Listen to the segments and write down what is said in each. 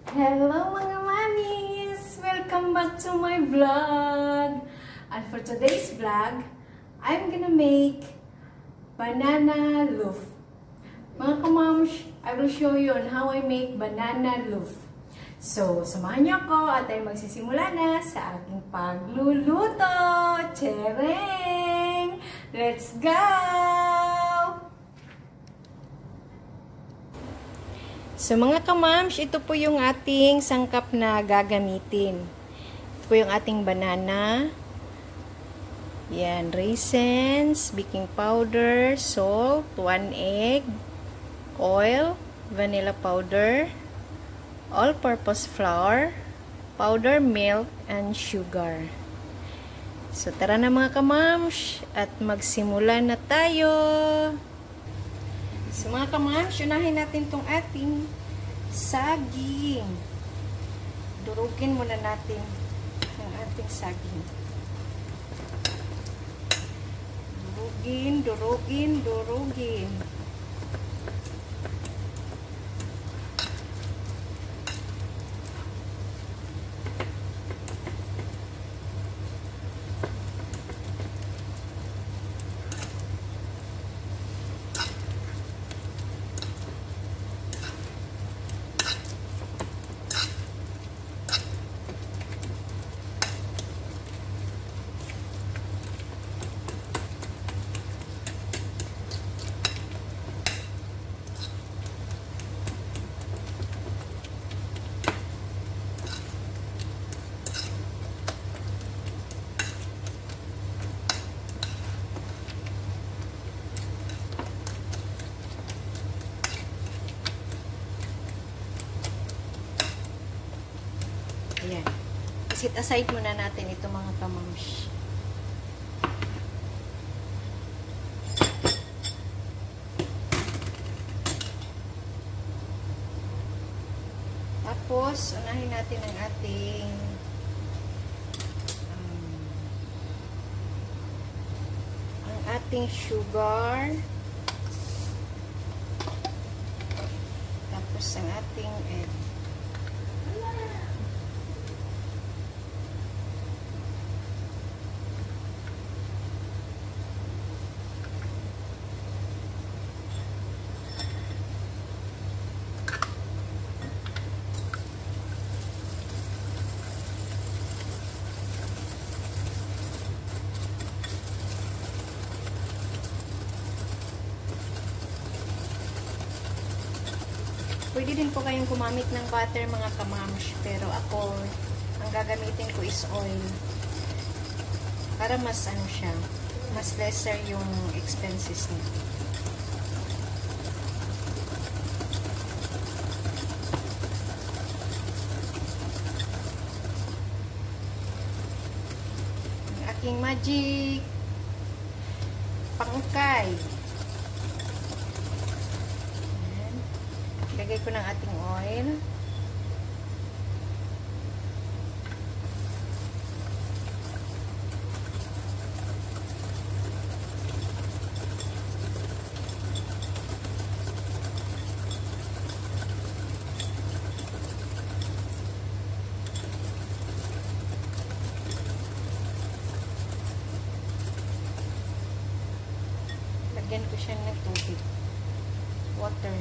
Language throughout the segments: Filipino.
Hello mga mommies! Welcome back to my vlog! And for today's vlog, I'm gonna make banana loaf. Mga kamoms, I will show you on how I make banana loaf. So, samahan niyo ako at ay magsisimula na sa aking pagluluto! Tchereng! Let's go! So mga kamams, ito po yung ating sangkap na gagamitin. Ito po yung ating banana. Yan, raisins, baking powder, salt, 1 egg, oil, vanilla powder, all-purpose flour, powder milk, and sugar. So tara na mga kamams, at magsimula na tayo. So mga kamams, unahin natin itong ating saging. Durugin muna natin ang ating saging. Durugin. Ayan. Set aside muna natin ito mga kamams. Tapos, unahin natin ang ating sugar. Tapos, ang ating egg. Pwede din po kayong gumamit ng butter mga kamams, pero ako, ang gagamitin ko is oil. Para mas siya, mas lesser yung expenses nito. Ang aking magic pangukay. Lagay ko ng ating oil. Lagyan ko siya ng tubig. Water.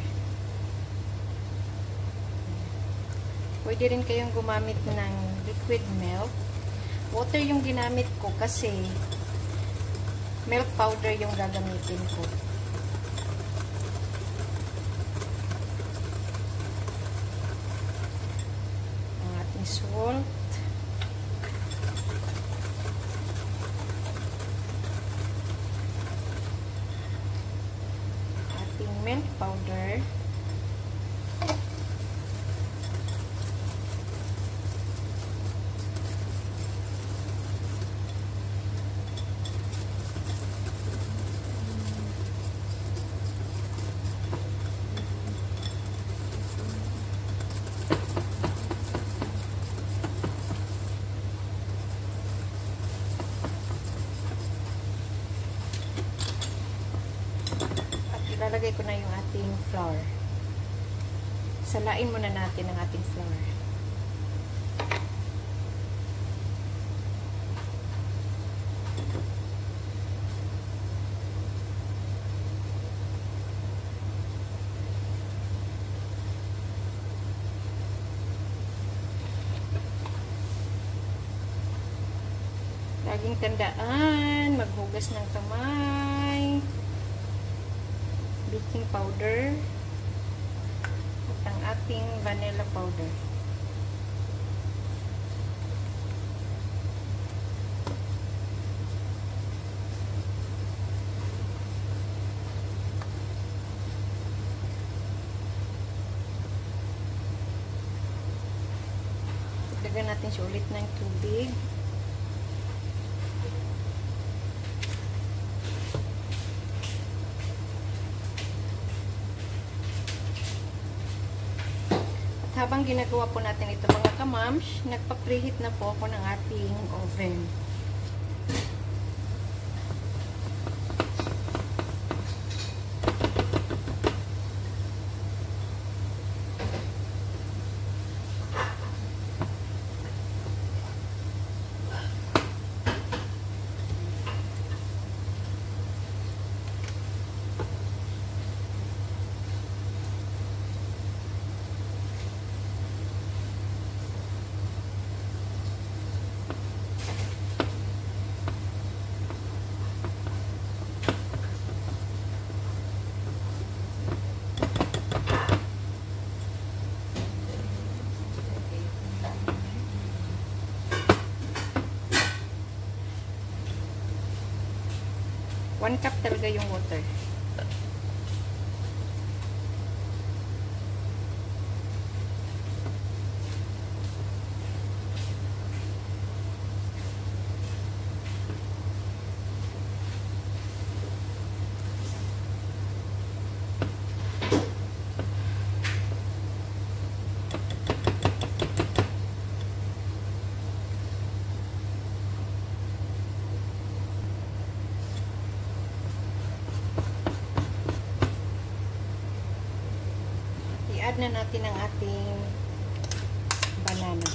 Pwede rin kayong gumamit ng liquid milk. Water yung ginamit ko kasi milk powder yung gagamitin ko. Ang ating salt. Ating milk powder. Ilalagay ko na yung ating flour. Salain muna natin ang ating flour. Laging tandaan, maghugas ng kamay, baking powder, at ang ating vanilla powder. Dagdagan natin siya ulit ng tubig. Habang ginagawa po natin ito mga kamams, nagpa-preheat na po ako ng ating oven. One cup talaga yung water. I-add na natin ang ating banana.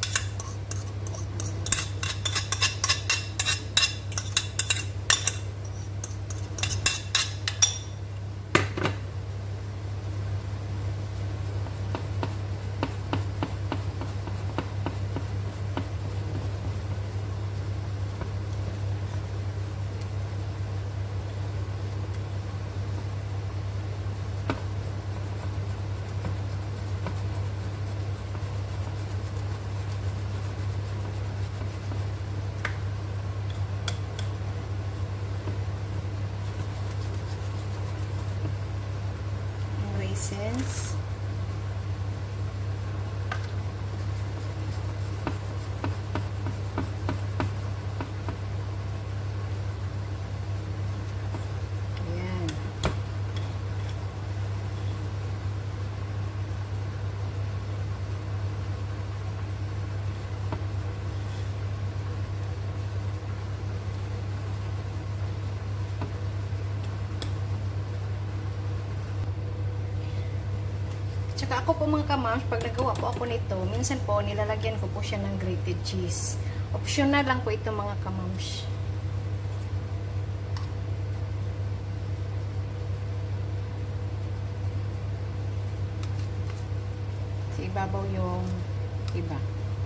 Raissins. Ayan. Tsaka ako po mga kamams, pag nagawa po ako nito, minsan po nilalagyan ko po siya ng grated cheese. Optional lang po ito mga kamams. Sa ibabaw yung iba.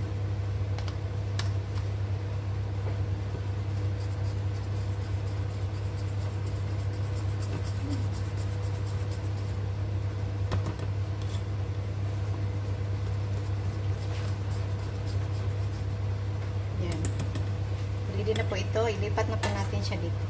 Ready na po ito. Ilipat na po natin siya dito.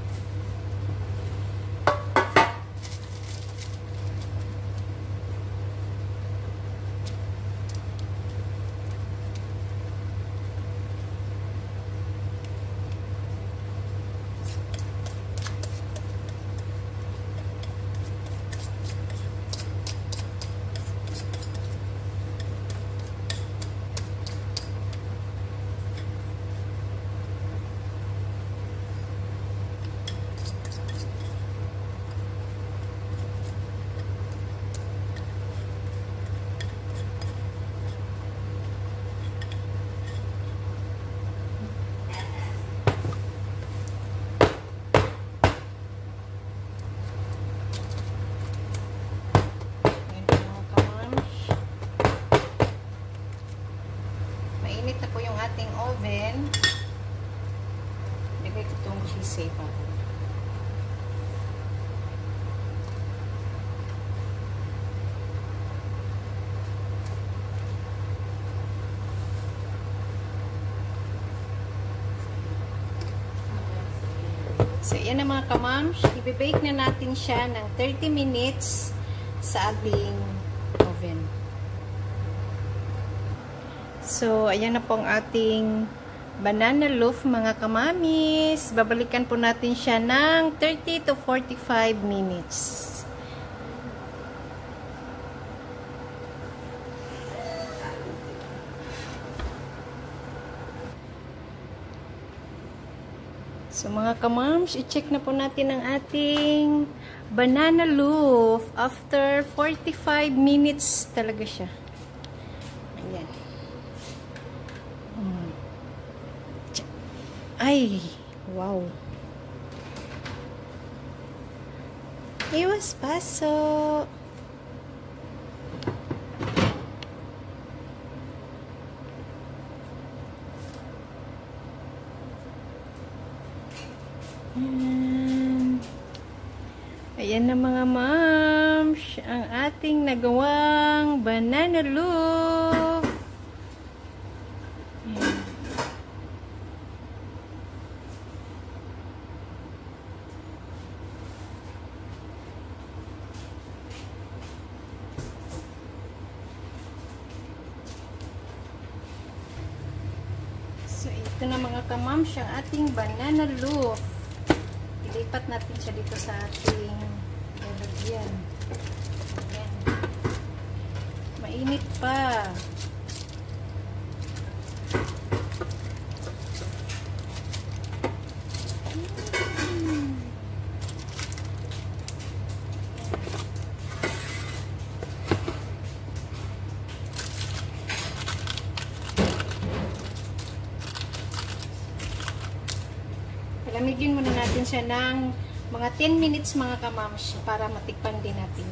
mainit na po yung ating oven. Lagay ko itong cheese pa. So, yan na mga kamams. I-bake na natin siya ng 30 minutes sa ating oven. So, ayan na po ang ating banana loaf mga kamamis. Babalikan po natin siya ng 30 to 45 minutes. So mga kamams, i-check na po natin ang ating banana loaf. After 45 minutes talaga siya. Ayan. Ay, wow. Iwas paso. Ayan na mga moms, ang ating nagawang banana loaf. Ayan. So ito na mga kamams, ang ating banana loaf. Ilipat natin siya dito sa ating lalagyan. Ayan. Mainit pa. Palamigin muna natin siya ng mga 10 minutes mga kamams para matikpan din natin.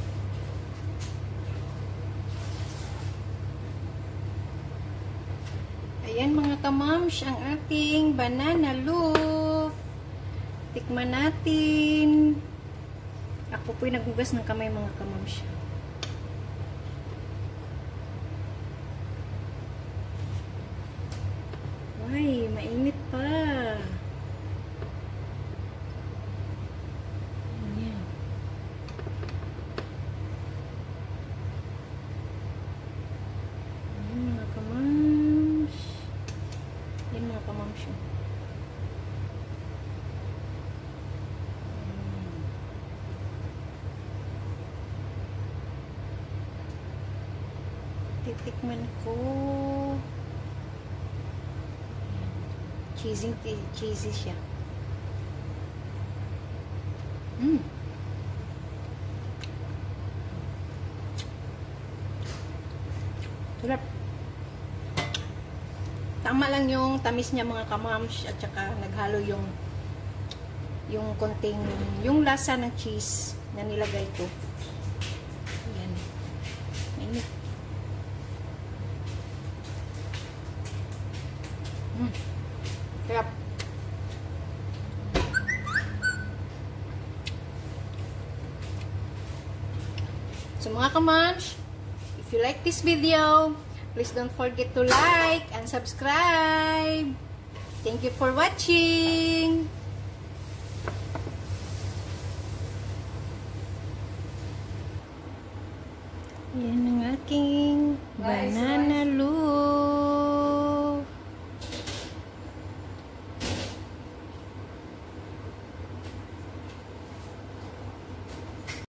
Ayan mga kamams, ang ating banana loaf. Tikman natin. Ako po'y naghugas ng kamay mga kamams. Ay, mainit pa. Titikman ko. Cheesy siya. Sarap. Tama lang yung tamis niya mga kamams at saka naghalo yung konting, yung lasa ng cheese na nilagay ko. Ayan. Mainit. Sarap. So mga kamams, if you like this video, please don't forget to like and subscribe. Thank you for watching. Yan ang aking banana